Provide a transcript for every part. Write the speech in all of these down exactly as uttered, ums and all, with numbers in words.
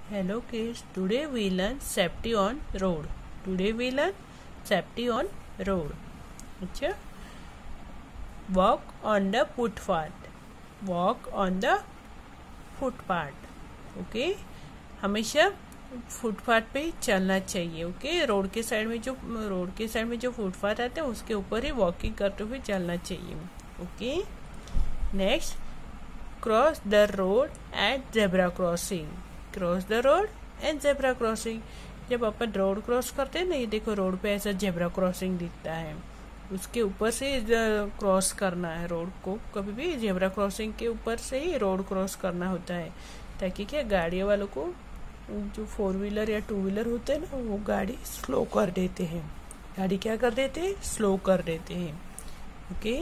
Hello kids, today we learn safety on road. Today we learn safety on road. अच्छा, walk on the footpath. Walk on the footpath. Okay, हमेशा footpath पे ही चलना चाहिए. Okay, road के side में जो रोड के साइड में जो फुटपाथ आते हैं उसके ऊपर ही वॉकिंग करते हुए चलना चाहिए. Okay, next, cross the road at zebra crossing. Cross the road and zebra crossing. जब अपन रोड क्रॉस करते हैं ना, ये देखो रोड पे ऐसा जेब्रा क्रॉसिंग दिखता है, उसके ऊपर से क्रॉस करना है रोड को. कभी भी जेब्रा क्रॉसिंग के ऊपर से ही रोड क्रॉस करना होता है, ताकि क्या गाड़ी वालों को, जो फोर व्हीलर या टू व्हीलर होते हैं ना, वो गाड़ी स्लो कर देते हैं. गाड़ी क्या कर देते हैं? स्लो कर देते हैं. Okay,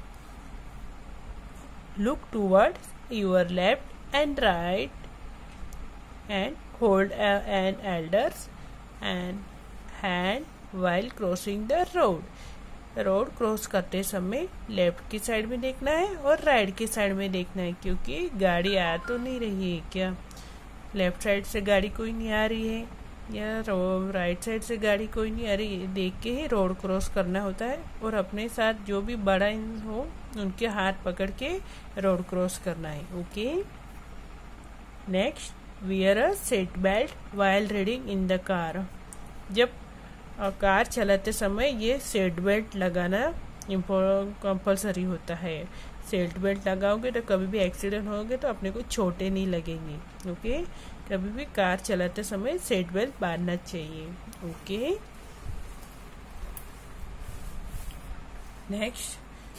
look towards your left and right and hold an elder's and hand while crossing the road. Road cross करते समय लेफ्ट की साइड में देखना है और राइट की साइड में देखना है, क्योंकि गाड़ी आ तो नहीं रही है. क्या लेफ्ट साइड से गाड़ी कोई नहीं आ रही है या राइट साइड से गाड़ी कोई नहीं आ रही है, देख के ही रोड क्रॉस करना होता है. और अपने साथ जो भी बड़ा हो उनके हाथ पकड़ के रोड क्रॉस करना है. Okay, next, wear a seat belt while riding in the car. जब कार चलाते समय ये सीट बेल्ट लगाना कंपलसरी होता है. सीट बेल्ट लगाओगे तो कभी भी एक्सीडेंट होगे तो अपने को चोटें नहीं लगेंगी. ओके, कभी भी कार चलाते समय सीट बेल्ट बांधना चाहिए. Okay, next,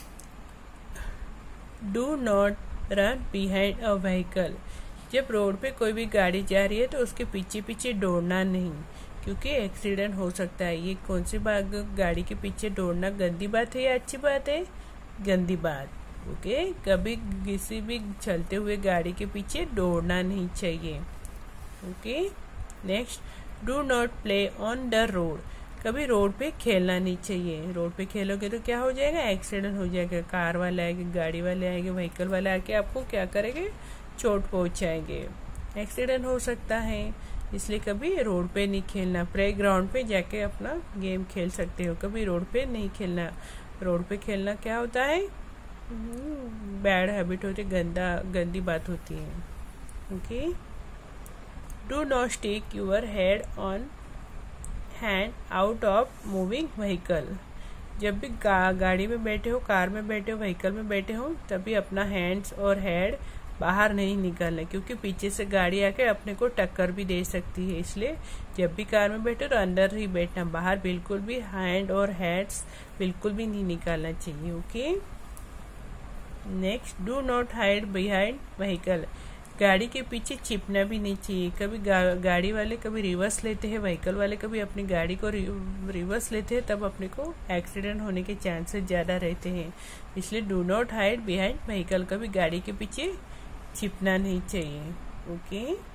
do not run behind a vehicle. जब रोड पे कोई भी गाड़ी जा रही है तो उसके पीछे पीछे दौड़ना नहीं, क्योंकि एक्सीडेंट हो सकता है. ये कौन सी बात, गाड़ी के पीछे दौड़ना गंदी बात है या अच्छी बात है? गंदी बात. ओके, कभी किसी भी चलते हुए गाड़ी के पीछे दौड़ना नहीं चाहिए. Okay, next, do not play on the road. कभी रोड पे खेलना नहीं चाहिए. रोड पे खेलोगे तो क्या हो जाएगा? एक्सीडेंट हो जाएगा. कार वाले आएंगे, गाड़ी वाले आएंगे, व्हीकल वाले आके आपको क्या करेंगे? चोट पहुंचाएंगे. एक्सीडेंट हो सकता है, इसलिए कभी रोड पे नहीं खेलना. प्ले ग्राउंड पे जाके अपना गेम खेल सकते हो, कभी रोड पे नहीं खेलना. रोड पे खेलना क्या होता है? बैड हैबिट होती है, गंदा गंदी बात होती है. Okay, do not stick your head on hand out of moving vehicle. जब भी गा, गाड़ी में बैठे हो, कार में बैठे हो, व्हीकल में बैठे हो, तभी अपना हैंड्स और हेड बाहर नहीं निकालना, क्योंकि पीछे से गाड़ी आके अपने को टक्कर भी दे सकती है. इसलिए जब भी कार में बैठे तो अंदर ही बैठना, बाहर बिल्कुल भी हैंड और हेड्स बिल्कुल भी नहीं निकालना चाहिए. Okay, next, do not hide behind vehicle. गाड़ी के पीछे छिपना भी नहीं चाहिए. कभी गा, गाड़ी वाले कभी रिवर्स लेते हैं, व्हीकल वाले कभी अपनी गाड़ी को रिवर्स लेते हैं, तब अपने को एक्सीडेंट होने के चांसेस ज़्यादा रहते हैं. इसलिए do not hide behind vehicle. कभी गाड़ी के पीछे छिपना नहीं चाहिए. ओके.